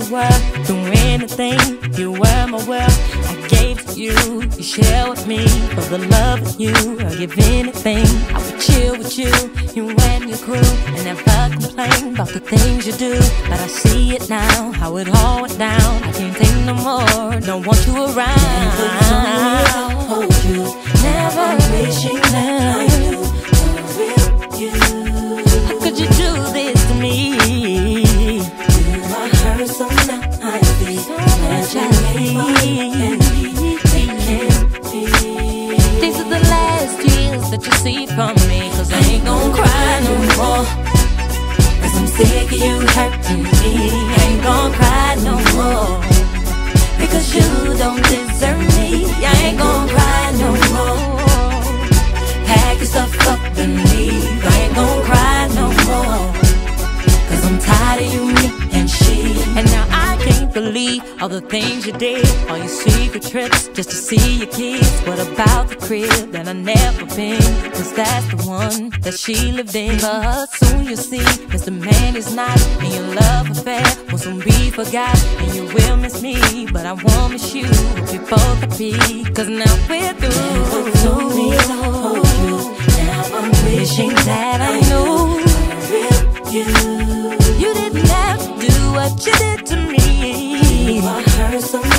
were through anything. You were my world, I gave to you. You share with me for the love of you. I'll give anything. I would chill with you, you and your crew, and never complain about the things you do. But I see it now, how it all went down. I can't take no more, don't want you around. Never hold you, never wishing that I knew the real you. How could you do this to me? You are hurt, so now I see that you These are the last tears that you see from me, 'cause I ain't gon' cry no more. 'Cause I'm sick of you hurting me. I ain't gon' cry no more, Because you don't deserve me. I ain't gon' cry no more. Pack your stuff up and leave. I ain't gon' cry no more, 'Cause I'm tired of you, me and she. and now I can't believe all the things you did, all your secret trips just to see your kids. What about the crib that I never been? 'Cause that's the one that she lived in. But soon you'll see, 'cause the man is not, and your love affair will soon be forgot. And you will miss me, but I won't miss you. We both happy, 'cause now we're through. Told me to hold you. Now I'm wishing that I knew the real you. You didn't have to do what you did to me. You are hurt, so